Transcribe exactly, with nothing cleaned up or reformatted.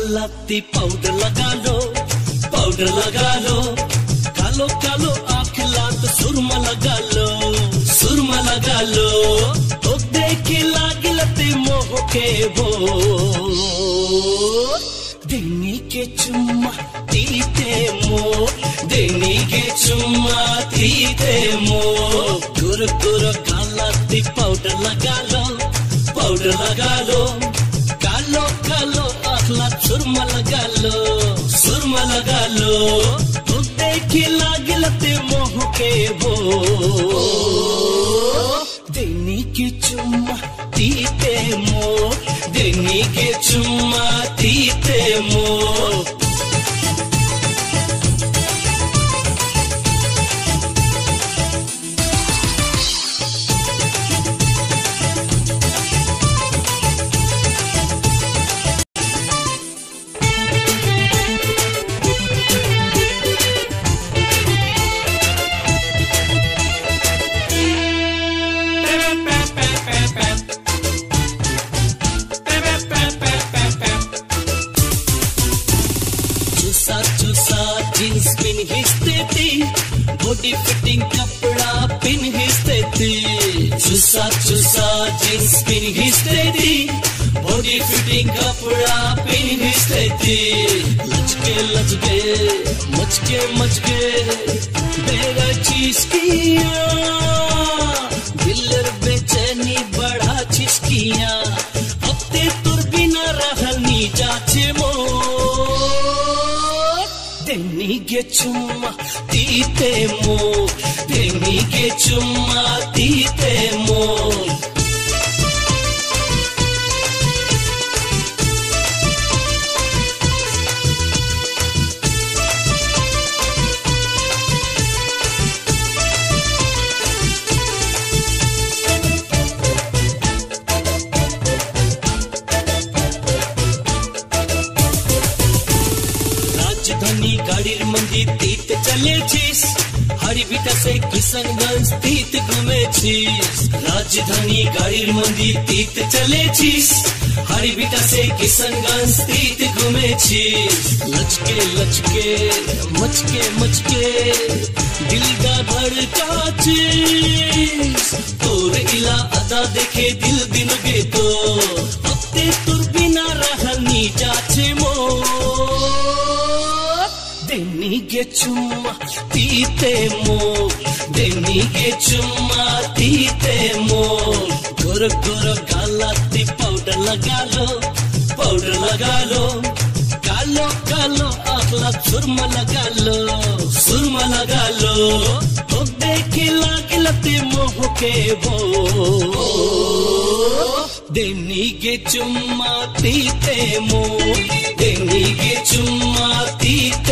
गालाती powder लगा लो, powder लगा लो, कालो कालो आँख लात सुरमा लगा लो, सुरमा लगा लो, तो देखे लागलते मोह के वो देनी के चुम्मा तीते मो, देनी के चुम्मा तीते मो, गुर गुर गालाती पाउडर लगा लो, पाउडर लगा लो, कालो कालो आखला सुरमा लगा लो, सुरमा लगा लो, तो देखे लागलते मोह के वो देनी के चुम्मा तीते मो, देनी के चुम्मा तीते मो। जींस पिन हिस्ते थी, बॉडी फिटिंग कपड़ा पिन हिस्ते थी, चुसा चुसा जींस पिन हिस्ते थी, बॉडी फिटिंग कपड़ा पिन हिस्ते थी, लचके लचके मचके मचके बेरा चीज किया, दिलर बेचैनी बढ़ा छिसकिया, हफ्ते तुर बिना रहनी जाचे मो, देनी के चुम्मा तीते मो, देनी के चुम्मा तीते मो। राजधानी गाड़ीर मंदी तीत चले छीस, हरी बीटा से किशनगंज तीत घूमे छीस, राजधानी गाड़ीर मंदी तीत चले छीस, हरी बीटा से किशनगंज तीत घूमे छीस, लचके लचके मचके मचके दिल दा धड़का छीस, तोर इला अदा देखे दिल दिन गे तो हफ्ते तुर बिना रहनी जाचे मो, देनी के चुम्मा तीते मो, देनी के चुम्मा तीते मो, गुर गुर गालाती पाउडर लगा लो, पाउडर लगा लो, कालो कालो आखला सुरमा लगा लो, सुरमा लगा लो, तो देखे लागलते मोह के वो देनी के चुम्मा तीते मो, देनी के चुम्मा तीते